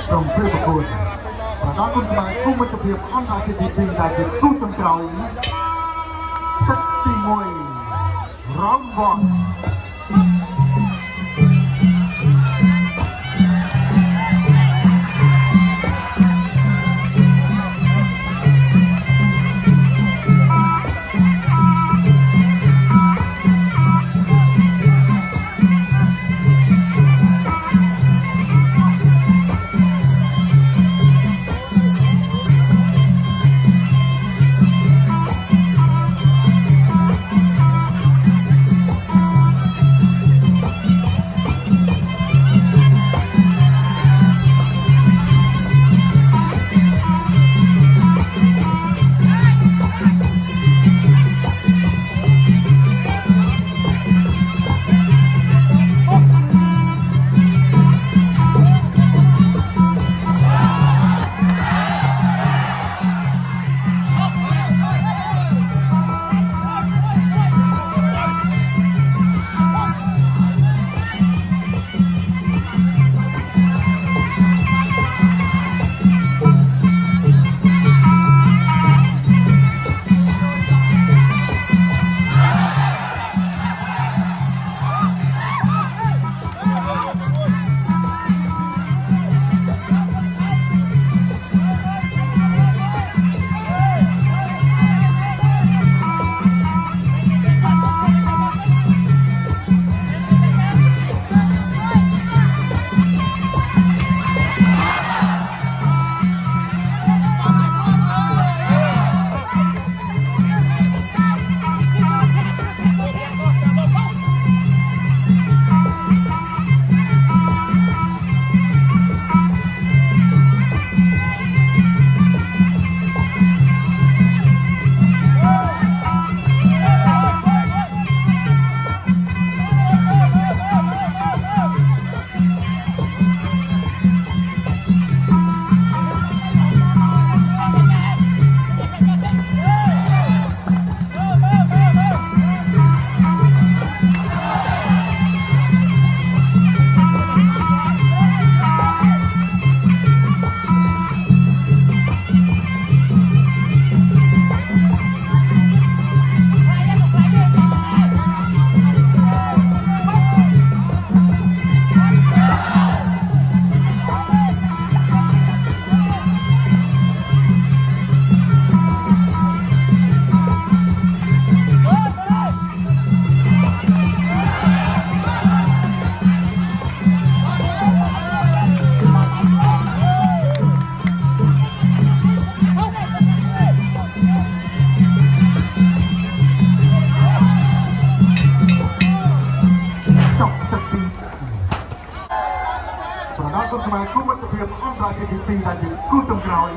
trong phê bạc cồn và đó cũng là khu vực tập hiệp ăn lại thì bị đại diện khu trong trời tất tì ngồi rong vòng khu vực tập hiệp ăn lại thì bị đại diện khu trong trời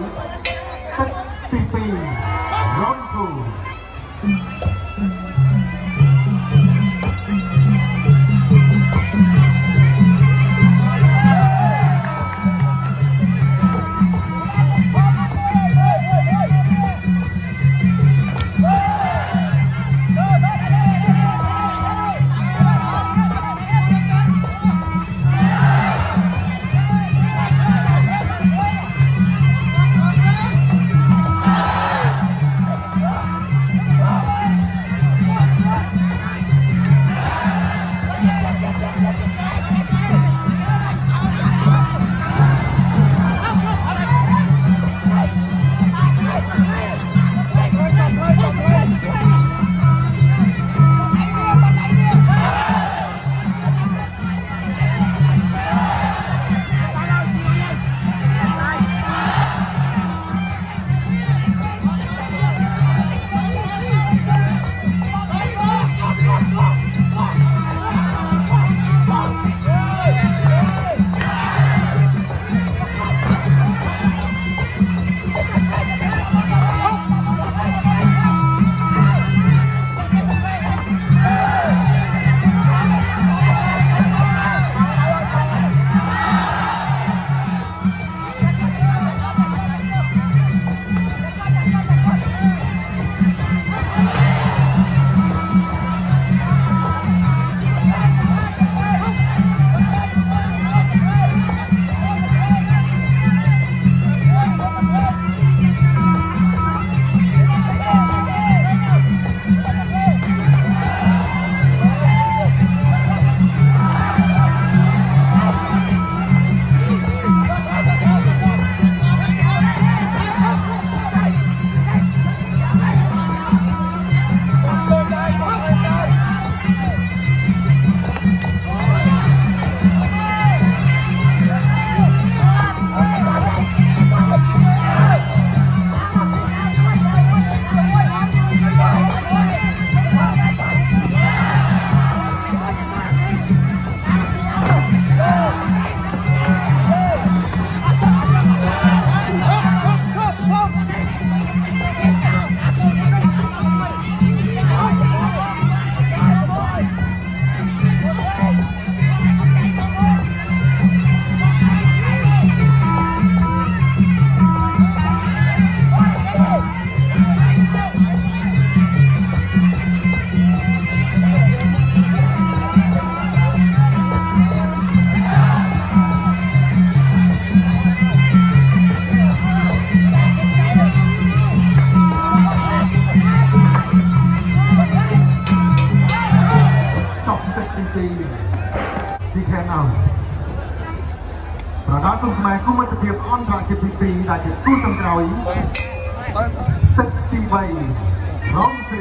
tất tì rón thù គុំមិត្តភាពអន្តរជាតិទី2ដែលជាទូចុងក្រោយទឹកទី3រងស្រី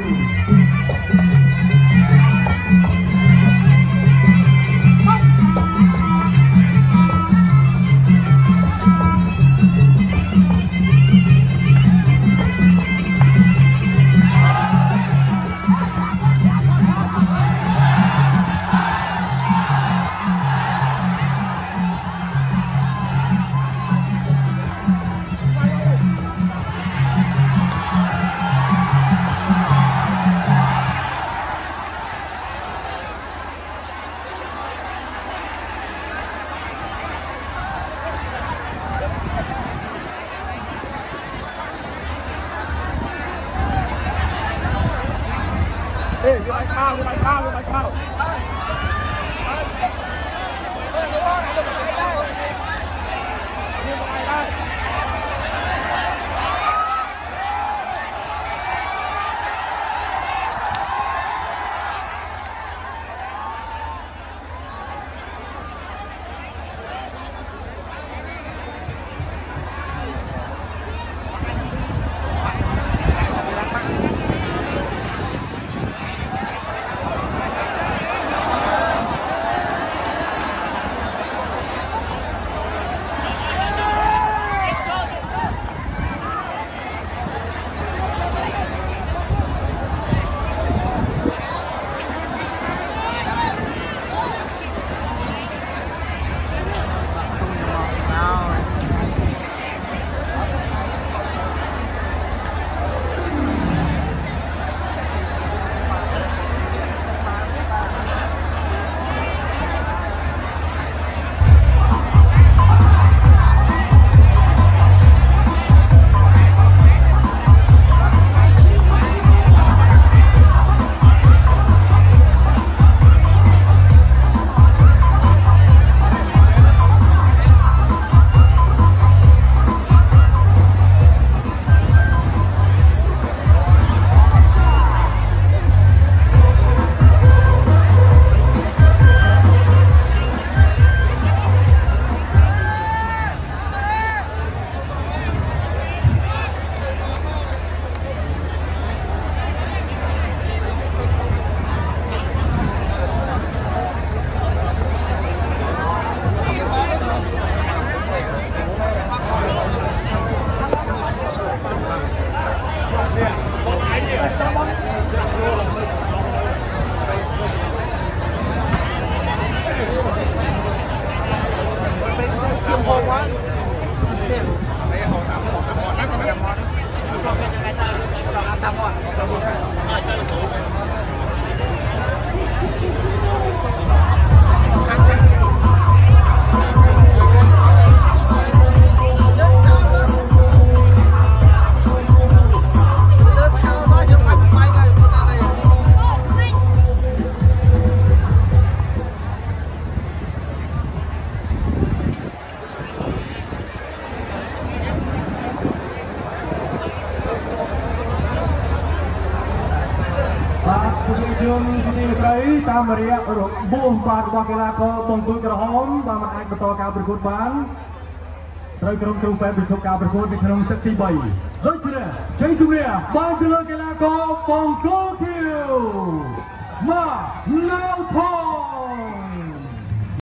តាមរយៈរបួសបាទរបស់កីឡាករបង្គោលក្រហមដែលមិនអាចបន្តការប្រកួតបានត្រូវក្រុមគ្រូពេទ្យបញ្ឈប់ការប្រកួតនៅក្នុងទឹកទី3ដូច្នេះជ័យជំនះបានទៅលើកីឡាករបង្គោលខៀវមកណៅថ